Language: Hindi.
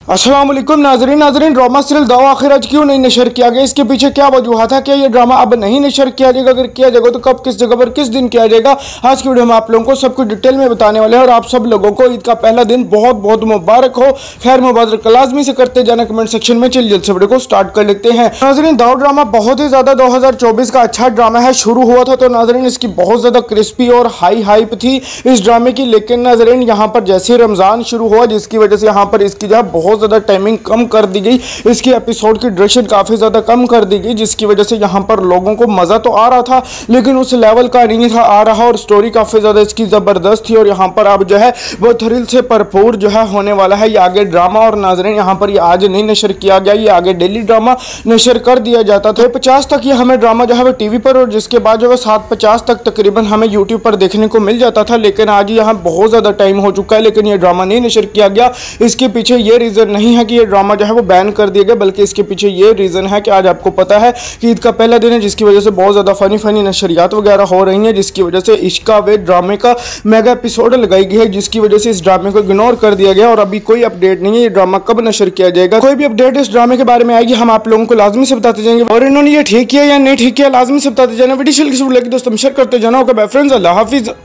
अस्सलाम वालेकुम नाजरीन ड्रामा सीरियल दाव आखिर आज क्यों नहीं नशर किया गया, इसके पीछे क्या वजूहत है? क्या ये ड्रामा अब नहीं नशर किया जाएगा? अगर किया जाएगा तो कब, किस जगह पर, किस दिन किया जाएगा? आज की वीडियो में आप लोगों को सब कुछ डिटेल में बताने वाले हैं और आप सब लोगों को ईद का पहला दिन बहुत बहुत मुबारक हो। खैर मुबारक लाजमी से करते जाना कमेंट सेक्शन में। चलिए जल्द से वीडियो को स्टार्ट कर लेते हैं। नाजरीन दाव ड्रामा बहुत ही ज्यादा 2024 का अच्छा ड्रामा है। शुरू हुआ था तो नाजरीन इसकी बहुत ज्यादा क्रिस्पी और हाई हाइप थी इस ड्रामे की, लेकिन नाजरीन यहाँ पर जैसे रमजान शुरू हुआ जिसकी वजह से यहाँ पर इसकी जो बहुत ज्यादा टाइमिंग कम कर दी गई, इसकी एपिसोड की ड्यूरेशन काफी ज्यादा कम कर दी गई, जिसकी वजह से यहाँ पर लोगों को मजा तो आ रहा था लेकिन उस लेवल का नहीं था आ रहा, और स्टोरी काफी ज्यादा इसकी जबरदस्त थी। और यहाँ पर अब जो है वो थ्रिल से भरपूर जो है होने वाला है ये आगे ड्रामा। और नाज़रीन यहाँ पर ये आज नहीं नशर किया गया, ये आगे डेली ड्रामा नशर कर दिया जाता था। 50 तक ये हमें ड्रामा जो है वो टीवी पर, और जिसके बाद जो है 7:50 तक तकरीबन हमें यूट्यूब पर देखने को मिल जाता था। लेकिन आज यहाँ बहुत ज्यादा टाइम हो चुका है लेकिन ये ड्रामा नहीं नशर किया गया। इसके पीछे ये रीजन नहीं है कि ये ड्रामा जो है वो बैन कर दिया गया, बल्कि इसके पीछे ये रीजन है कि आज आपको पता है कि ईद का पहला दिन है, जिसकी वजह से बहुत ज्यादा फनी नशरियात वगैरह हो रही हैं, जिसकी वजह से इश्का वे ड्रामे का मेगा एपिसोड लगाई गई है, जिसकी वजह से इस ड्रामे को इग्नोर कर दिया गया। और अभी कोई अपडेट नहीं है ये ड्रामा कब नशर किया जाएगा। कोई भी अपडेट इस ड्रामे के बारे में आएगी हम आप लोगों को लाजमी से बताते जाएंगे, और इन्होंने ये ठीक किया या नहीं ठीक किया लाजमी से बताते जाना। वीडियो किसी लगी दोस्तों शेयर करते जाना। ओके बाय फ्रेंड्स, अल्लाह हाफिज।